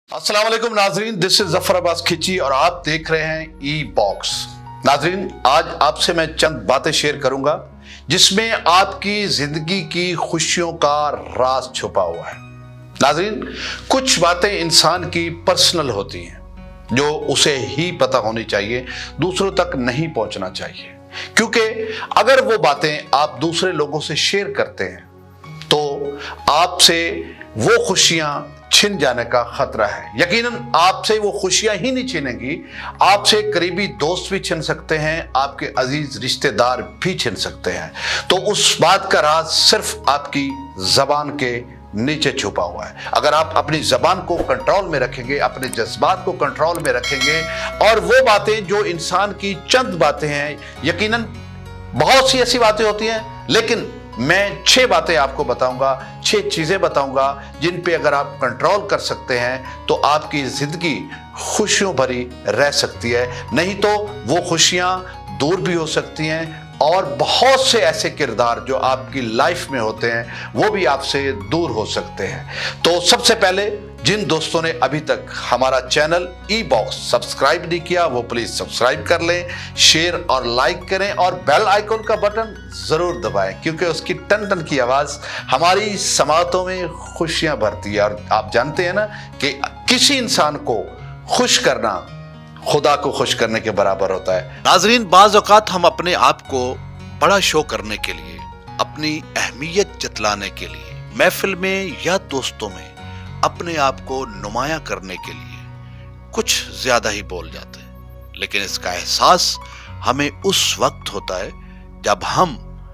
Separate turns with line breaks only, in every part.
अस्सलाम वालेकुम नाजरीन, दिस इज जफर अब्बास खिची और आप देख रहे हैं ई बॉक्स। नाजरीन, आज आपसे मैं चंद बातें शेयर करूंगा जिसमें आपकी जिंदगी की खुशियों का राज छुपा हुआ है। नाजरीन, कुछ बातें इंसान की पर्सनल होती हैं जो उसे ही पता होनी चाहिए, दूसरों तक नहीं पहुंचना चाहिए, क्योंकि अगर वो बातें आप दूसरे लोगों से शेयर करते हैं तो आपसे वो खुशियां छिन जाने का खतरा है। यकीनन आपसे वो खुशियां ही नहीं छिनेंगी, आपसे करीबी दोस्त भी छिन सकते हैं, आपके अजीज रिश्तेदार भी छिन सकते हैं। तो उस बात का राज सिर्फ आपकी जबान के नीचे छुपा हुआ है। अगर आप अपनी जबान को कंट्रोल में रखेंगे, अपने जज्बात को कंट्रोल में रखेंगे और वो बातें जो इंसान की चंद बातें हैं, यकीनन बहुत सी ऐसी बातें होती हैं, लेकिन मैं 6 बातें आपको बताऊंगा, 6 चीजें बताऊंगा जिन पे अगर आप कंट्रोल कर सकते हैं तो आपकी जिंदगी खुशियों भरी रह सकती है। नहीं तो वो खुशियां दूर भी हो सकती हैं और बहुत से ऐसे किरदार जो आपकी लाइफ में होते हैं वो भी आपसे दूर हो सकते हैं। तो सबसे पहले जिन दोस्तों ने अभी तक हमारा चैनल ई बॉक्स सब्सक्राइब नहीं किया वो प्लीज सब्सक्राइब कर लें, शेयर और लाइक करें और बेल आइकन का बटन जरूर दबाएं, क्योंकि उसकी टन टन की आवाज हमारी समातों में खुशियां भरती है। और आप जानते हैं ना कि किसी इंसान को खुश करना खुदा को खुश करने के बराबर होता है।
नाजरीन, बाज़ औक़ात हम अपने आप को बड़ा शो करने के लिए, अपनी अहमियत जतलाने के लिए, महफिल में या दोस्तों में अपने आप को नुमाया करने के लिए कुछ ज्यादा ही बोल जाते हैं, लेकिन इसका एहसास हमें उस वक्त होता है जब हम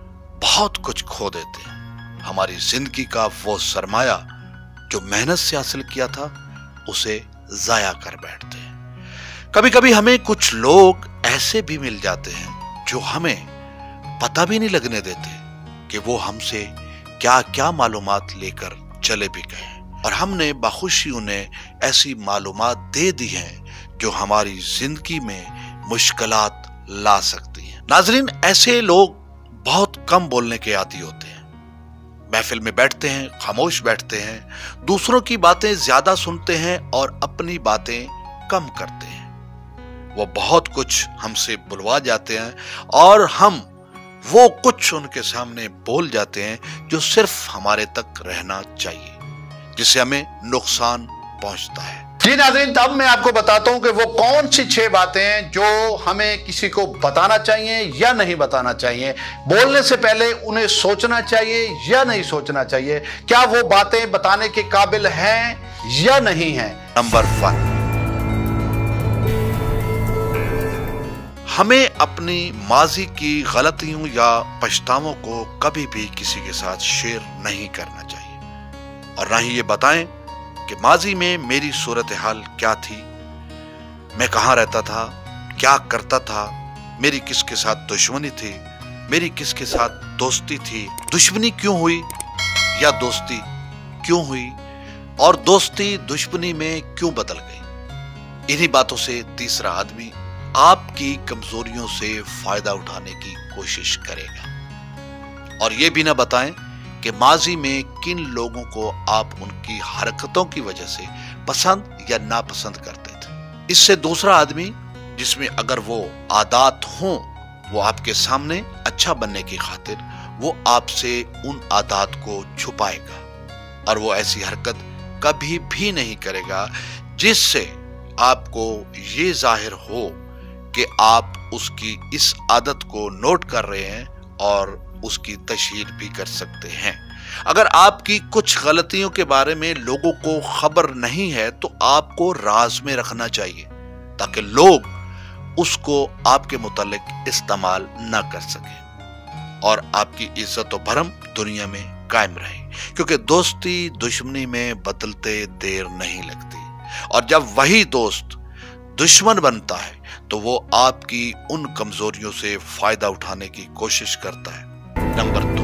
बहुत कुछ खो देते हैं। हमारी जिंदगी का वो सरमाया जो मेहनत से हासिल किया था उसे जाया कर बैठते हैं। कभी कभी हमें कुछ लोग ऐसे भी मिल जाते हैं जो हमें पता भी नहीं लगने देते कि वो हमसे क्या क्या मालूमात लेकर चले भी गए, और हमने बखुशी उन्हें ऐसी मालूमात दे दी हैं जो हमारी जिंदगी में मुश्किलात ला सकती हैं। नाजरीन, ऐसे लोग बहुत कम बोलने के आदी होते हैं, महफिल में बैठते हैं, खामोश बैठते हैं, दूसरों की बातें ज्यादा सुनते हैं और अपनी बातें कम करते हैं। वो बहुत कुछ हमसे बुलवा जाते हैं और हम वो कुछ उनके सामने बोल जाते हैं जो सिर्फ हमारे तक रहना चाहिए, जिससे हमें नुकसान पहुंचता है।
जी नाज़रीन, तब मैं आपको बताता हूं कि वो कौन सी 6 बातें हैं जो हमें किसी को बताना चाहिए या नहीं बताना चाहिए, बोलने से पहले उन्हें सोचना चाहिए या नहीं सोचना चाहिए, क्या वो बातें बताने के काबिल हैं या नहीं हैं।
नंबर 1, हमें अपनी माजी की गलतियों या पछतावों को कभी भी किसी के साथ शेयर नहीं करना चाहिए, और ना ही ये बताएं कि माजी में मेरी सूरत हाल क्या थी, मैं कहाँ रहता था, क्या करता था, मेरी किसके साथ दुश्मनी थी, मेरी किसके साथ दोस्ती थी, दुश्मनी क्यों हुई या दोस्ती क्यों हुई, और दोस्ती दुश्मनी में क्यों बदल गई। इन्हीं बातों से तीसरा आदमी आपकी कमजोरियों से फायदा उठाने की कोशिश करेगा, और ये भी ना बताएं कि माजी में किन लोगों को आप उनकी हरकतों की वजह से पसंद या नापसंद करते थे। इससे दूसरा आदमी, जिसमें अगर वो आदात हों, वो आपके सामने अच्छा बनने की खातिर वो आपसे उन आदात को छुपाएगा, और वो ऐसी हरकत कभी भी नहीं करेगा जिससे आपको ये जाहिर हो कि आप उसकी इस आदत को नोट कर रहे हैं और उसकी तशहीर भी कर सकते हैं। अगर आपकी कुछ गलतियों के बारे में लोगों को खबर नहीं है तो आपको राज में रखना चाहिए, ताकि लोग उसको आपके मुतालिक इस्तेमाल ना कर सके और आपकी इज्जत और भरम दुनिया में कायम रहे, क्योंकि दोस्ती दुश्मनी में बदलते देर नहीं लगती, और जब वही दोस्त दुश्मन बनता है तो वो आपकी उन कमजोरियों से फायदा उठाने की कोशिश करता है। नंबर 2,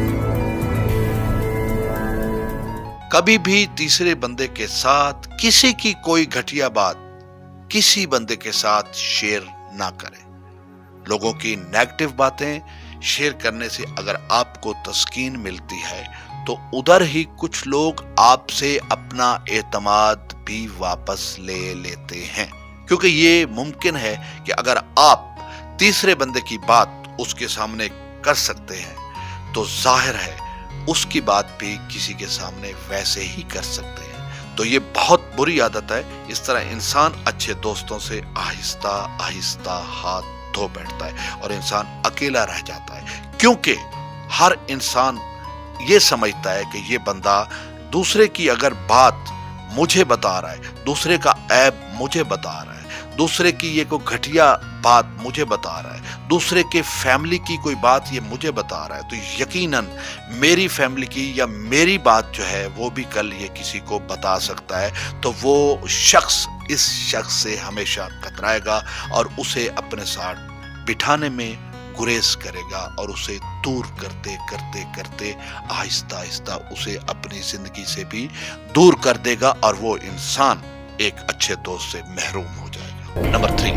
कभी भी तीसरे बंदे के साथ किसी की कोई घटिया बात किसी बंदे के साथ शेयर ना करें। लोगों की नेगेटिव बातें شیئر کرنے سے اگر آپ کو تسکین ملتی ہے تو ادھر ہی کچھ لوگ آپ سے اپنا اعتماد بھی واپس لے لیتے ہیں، کیونکہ یہ ممکن ہے کہ اگر آپ تیسرے بندے کی بات اس کے سامنے کر سکتے ہیں تو ظاہر ہے اس کی بات بھی کسی کے سامنے ویسے ہی کر سکتے ہیں۔ تو یہ بہت بری عادت ہے۔ اس طرح انسان اچھے دوستوں سے آہستہ آہستہ ہاتھ دھو بیٹھتا ہے اور انسان اکیلا رہ جاتا ہے، کیونکہ ہر انسان یہ سمجھتا ہے کہ یہ بندہ دوسرے کی اگر بات مجھے بتا رہا ہے، دوسرے کا عیب مجھے بتا رہا ہے، دوسرے کی یہ کوئی گھٹیا بات مجھے بتا رہا ہے، دوسرے کے فیملی کی کوئی بات یہ مجھے بتا رہا ہے، تو یقیناً میری فیملی کی یا میری بات جو ہے وہ بھی کل یہ کسی کو بتا سکتا ہے، تو وہ شخص اس شخص سے ہمیشہ کترائے گا اور اسے اپنے ساتھ بٹھانے میں گریز کرے گا اور اسے دور کرتے کرتے کرتے آہستہ آہستہ اسے اپنی زندگی سے بھی دور کر دے گا اور وہ انسان ایک اچھے دوست سے محروم ہو جائے گا۔ نمبر 3،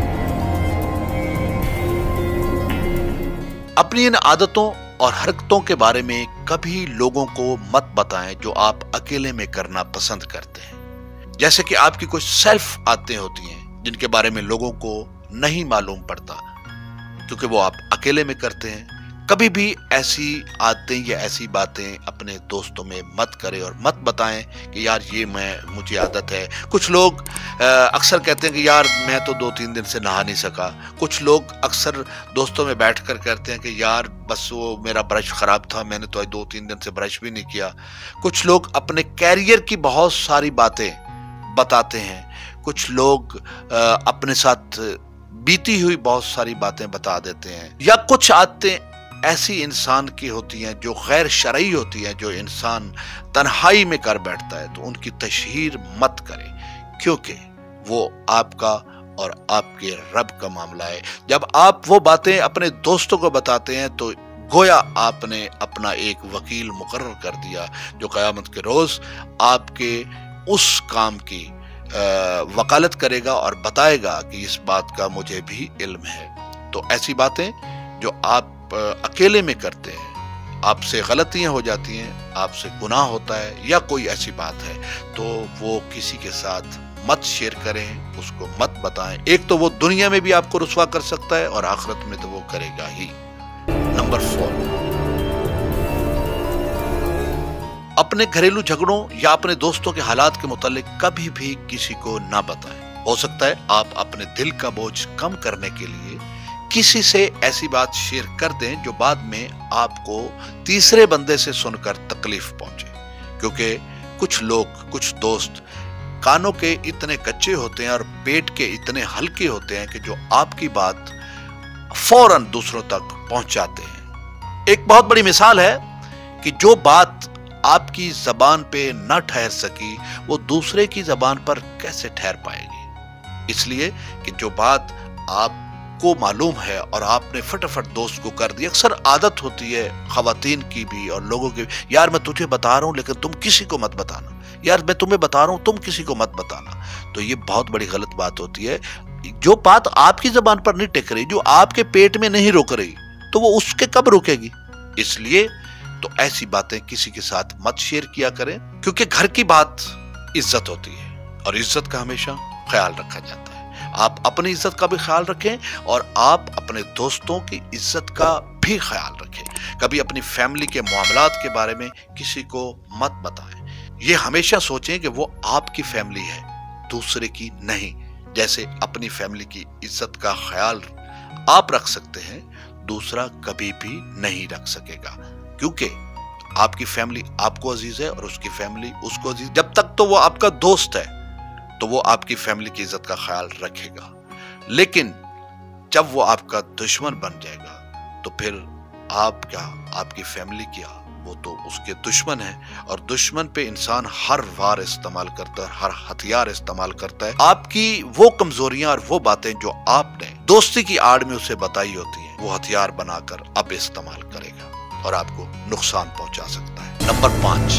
اپنی ان عادتوں اور حرکتوں کے بارے میں کبھی لوگوں کو مت بتائیں جو آپ اکیلے میں کرنا پسند کرتے ہیں، جیسے کہ آپ کی کچھ سیلف عادتیں ہوتی ہیں جن کے بارے میں لوگوں کو نہیں معلوم پڑتا کیونکہ وہ آپ اکیلے میں کرتے ہیں۔ کبھی بھی ایسی عادتیں یا ایسی باتیں اپنے دوستوں میں مت کریں اور مت بتائیں کہ یار یہ مجھے عادت ہے۔ کچھ لوگ اکثر کہتے ہیں کہ یار میں تو 2-3 دن سے نہا نہیں سکا۔ کچھ لوگ اکثر دوستوں میں بیٹھ کر کہتے ہیں کہ یار بس وہ میرا برش خراب تھا، میں نے تو 2-3 دن سے برش بھی نہیں کیا۔ کچھ لوگ اپنے کیریئر کی بہت ساری باتیں بتاتے ہیں۔ کچھ لوگ اپنے ساتھ بیتی ہوئی بہت ساری باتیں بتا دیتے ہیں، یا کچھ عادتیں ایسی انسان کی ہوتی ہیں جو غیر شرعی ہوتی ہیں جو انسان تنہائی میں کر بیٹھتا ہے، تو ان کی تشہیر مت کریں کیونکہ وہ آپ کا اور آپ کے رب کا معاملہ ہے۔ جب آپ وہ باتیں اپنے دوستوں کو بتاتے ہیں تو گویا آپ نے اپنا ایک وکیل مقرر کر دیا جو قیامت کے روز آپ کے اس کام کی وکالت کرے گا اور بتائے گا کہ اس بات کا مجھے بھی علم ہے۔ تو ایسی باتیں جو آپ اکیلے میں کرتے ہیں، آپ سے غلطیاں ہو جاتی ہیں، آپ سے گناہ ہوتا ہے یا کوئی ایسی بات ہے، تو وہ کسی کے ساتھ مت شیئر کریں، اس کو مت بتائیں۔ ایک تو وہ دنیا میں بھی آپ کو رسوا کر سکتا ہے اور آخرت میں تو وہ کرے گا ہی۔ نمبر 4، اپنے گھریلو جھگڑوں یا اپنے دوستوں کے حالات کے متعلق کبھی بھی کسی کو نہ بتائیں۔ ہو سکتا ہے آپ اپنے دل کا بوجھ کم کرنے کے لیے کسی سے ایسی بات شیئر کر دیں جو بعد میں آپ کو تیسرے بندے سے سن کر تکلیف پہنچے، کیونکہ کچھ لوگ، کچھ دوست کانوں کے اتنے کچے ہوتے ہیں اور پیٹ کے اتنے ہلکے ہوتے ہیں کہ جو آپ کی بات فوراً دوسروں تک پہنچاتے ہیں۔ ایک بہت بڑی مثال ہے کہ جو بات آپ کی زبان پہ نہ ٹھہر سکی وہ دوسرے کی زبان پر کیسے ٹھہر پائے گی؟ اس لیے کہ جو بات آپ کو معلوم ہے اور آپ نے فٹافٹ دوست کو کر دی، اکثر عادت ہوتی ہے خواتین کی بھی اور لوگوں کی، یار میں تجھے بتا رہا ہوں لیکن تم کسی کو مت بتانا، یار میں تمہیں بتا رہا ہوں تم کسی کو مت بتانا۔ تو یہ بہت بڑی غلط بات ہوتی ہے۔ جو بات آپ کی زبان پر نہیں ٹک رہی، جو آپ کے پیٹ میں نہیں رک رہی، تو وہ اس کے کب رکے گی؟ اس لیے تو ایسی باتیں کسی کے ساتھ مت شیئر کیا کریں، کیونکہ گھر کی بات عزت ہوتی ہے اور عزت کا ہمیشہ خیال رکھا جاتا ہے۔ آپ اپنی عزت کا بھی خیال رکھیں اور آپ اپنے دوستوں کی عزت کا بھی خیال رکھیں۔ کبھی اپنی فیملی کے معاملات کے بارے میں کسی کو مت بتائیں۔ یہ ہمیشہ سوچیں کہ وہ آپ کی فیملی ہے، دوسرے کی نہیں۔ جیسے اپنی فیملی کی عزت کا خیال آپ رکھ سکتے ہیں، دوسرا کبھی بھی نہیں رکھ سکے گا، کیونکہ آپ کی فیملی آپ کو عزیز ہے اور اس کی فیملی اس کو عزیز۔ جب تک تو وہ آپ کا دوست ہے تو وہ آپ کی فیملی کی عزت کا خیال رکھے گا، لیکن جب وہ آپ کا دشمن بن جائے گا تو پھر آپ کیا، آپ کی فیملی کیا، وہ تو اس کے دشمن ہے۔ اور دشمن پہ انسان ہر وار استعمال کرتا ہے، ہر ہتھیار استعمال کرتا ہے۔ آپ کی وہ کمزوریاں اور وہ باتیں جو آپ نے دوستی کی آڑ میں اسے بتائی ہوتی ہیں، وہ ہتھیار بنا کر اب استعمال کرے گا اور آپ کو نقصان پہنچا سکتا ہے۔ نمبر 5،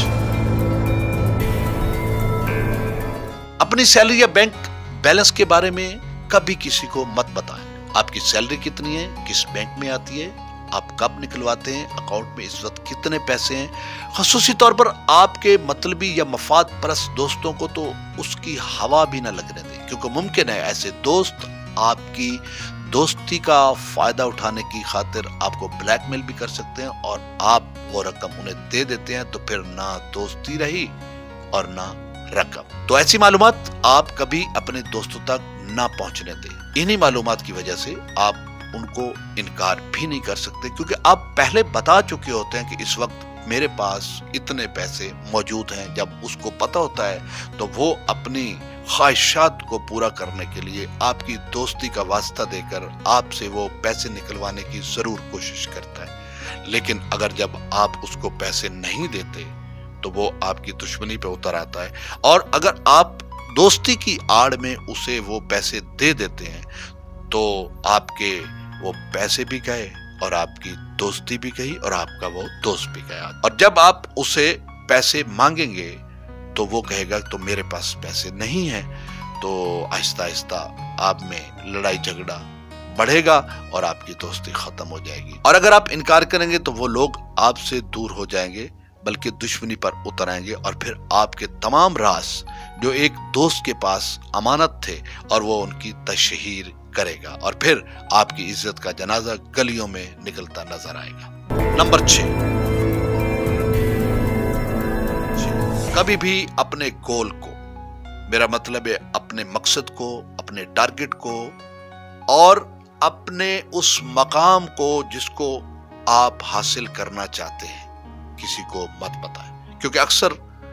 اپنی سیلری یا بینک بیلنس کے بارے میں کبھی کسی کو مت بتائیں۔ آپ کی سیلری کتنی ہے، کس بینک میں آتی ہے، آپ کب نکلواتے ہیں، اکاؤنٹ میں اس وقت کتنے پیسے ہیں۔ خصوصی طور پر آپ کے مطلبی یا مفاد پرست دوستوں کو تو اس کی ہوا بھی نہ لگنے دیں، کیونکہ ممکن ہے ایسے دوست آپ کی دوستی کا فائدہ اٹھانے کی خاطر آپ کو بلیک میل بھی کر سکتے ہیں، اور آپ وہ رقم انہیں دے دیتے ہیں تو پھر نہ دوستی رہی اور نہ رقم۔ تو ایسی معلومات آپ کبھی اپنے دوستوں تک نہ پہنچنے دیں۔ انہی معلومات کی وجہ سے آپ ان کو انکار بھی نہیں کر سکتے، کیونکہ آپ پہلے بتا چکے ہوتے ہیں کہ اس وقت میرے پاس اتنے پیسے موجود ہیں۔ جب اس کو پتہ ہوتا ہے تو وہ اپنی خواہشات کو پورا کرنے کے لیے آپ کی دوستی کا واسطہ دے کر آپ سے وہ پیسے نکلوانے کی ضرور کوشش کرتا ہے۔ لیکن اگر جب آپ اس کو پیسے نہیں دیتے تو وہ آپ کی دشمنی پہ اتر آتا ہے، اور اگر آپ دوستی کی آڑ میں اسے وہ پیسے دے دیتے ہیں تو آپ کے وہ پیسے بھی گئے اور آپ کی دوستی بھی گئی اور آپ کا وہ دوست بھی گیا۔ اور جب آپ اسے پیسے مانگیں گے تو وہ کہے گا تو میرے پاس پیسے نہیں ہیں، تو آہستہ آہستہ آپ میں لڑائی جھگڑا بڑھے گا اور آپ کی دوستی ختم ہو جائے گی۔ اور اگر آپ انکار کریں گے تو وہ لوگ آپ سے دور ہو جائیں گے، بلکہ دشمنی پر اتر آئیں گے، اور پھر آپ کے تمام راز جو ایک دوست کے پاس امانت تھے اور وہ ان کی تشہیر کرے گا، اور پھر آپ کی عزت کا جنازہ گلیوں میں نکلتا نظر آئے گا۔ نمبر 6، کبھی بھی اپنے گول کو، میرا مطلب ہے اپنے مقصد کو، اپنے ٹارگٹ کو اور اپنے اس مقام کو جس کو آپ حاصل کرنا چاہتے ہیں، کسی کو مت بتائیں، کیونکہ اکثر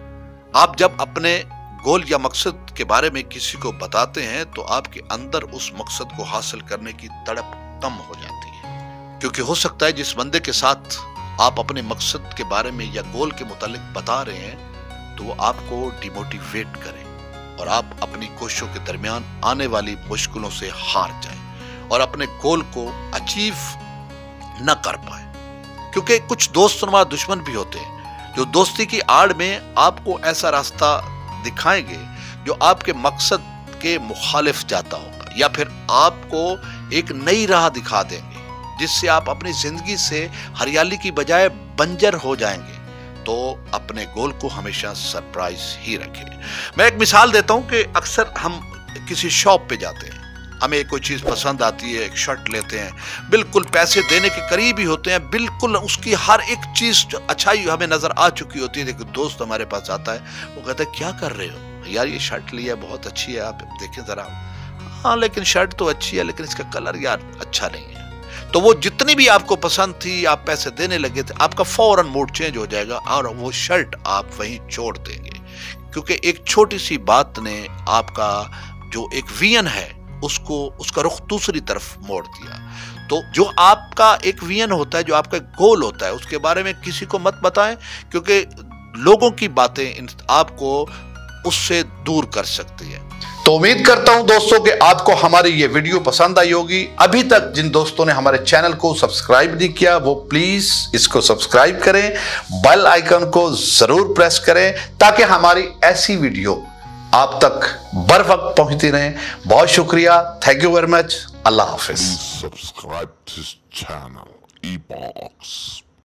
آپ جب اپنے گول یا مقصد کے بارے میں کسی کو بتاتے ہیں تو آپ کے اندر اس مقصد کو حاصل کرنے کی تڑپ کم ہو جاتی ہے، کیونکہ ہو سکتا ہے جس بندے کے ساتھ آپ اپنے مقصد کے بارے میں یا گول کے متعلق بتا رہے ہیں تو وہ آپ کو ڈیموٹیویٹ کرے اور آپ اپنی کوششوں کے درمیان آنے والی مشکلوں سے ہار جائیں اور اپنے گول کو اچیو نہ کر پائیں، کیونکہ کچھ دوست نما دشمن بھی ہوتے ہیں جو دوستی کی آڑ میں آپ کو ایسا راستہ دکھائیں گے جو آپ کے مقصد کے مخالف جاتا ہوگا، یا پھر آپ کو ایک نئی راہ دکھا دیں گے جس سے آپ اپنی زندگی سے ہریالی کی بجائے بنجر ہو جائیں گے۔ تو اپنے گول کو ہمیشہ سرپرائز ہی رکھیں۔ میں ایک مثال دیتا ہوں کہ اکثر ہم کسی شاپ پہ جاتے ہیں، ہمیں کوئی چیز پسند آتی ہے، ایک شرٹ لیتے ہیں، بالکل پیسے دینے کے قریب ہی ہوتے ہیں، بالکل اس کی ہر ایک چیز اچھائی ہمیں نظر آ چکی ہوتی ہے، لیکن دوست ہمارے پاس آتا ہے، وہ کہتا ہے کیا کر رہے ہو یار، یہ شرٹ لیا بہت اچھی ہے، آپ دیکھیں ذرا۔ ہاں لیکن شرٹ تو اچھی ہے لیکن اس کا کلر یار اچھا نہیں ہے۔ تو وہ جتنی بھی آپ کو پسند تھی، آپ پیسے دینے لگے تھے، آپ کا فوراً موڈ چینج ہو جائے گا اور وہ شرٹ آپ وہیں چھوڑ دیں گے، کیونکہ ایک چھوٹی سی بات نے آپ کا جو ایک وین ہے اس کا رخ دوسری طرف موڑ دیا۔ تو جو آپ کا ایک وین ہوتا ہے، جو آپ کا ایک گول ہوتا ہے، اس کے بارے میں کسی کو مت بتائیں، کیونکہ لوگوں کی باتیں آپ کو اس سے دور کر سکتی ہے۔
تو امید کرتا ہوں دوستوں کہ آپ کو ہماری یہ ویڈیو پسند آئی ہوگی۔ ابھی تک جن دوستوں نے ہمارے چینل کو سبسکرائب نہیں کیا وہ پلیز اس کو سبسکرائب کریں، بیل آئیکن کو ضرور پریس کریں تاکہ ہماری ایسی ویڈیو آپ تک بر وقت پہنچتی رہیں۔ بہت شکریہ، تھینک یو ویری مچ، اللہ حافظ۔
Subscribe to this channel, eBox.